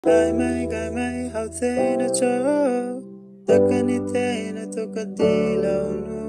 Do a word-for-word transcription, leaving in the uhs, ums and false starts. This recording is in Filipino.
Baimei, gaimei, houthe, nacho. Takani te na to kadila no.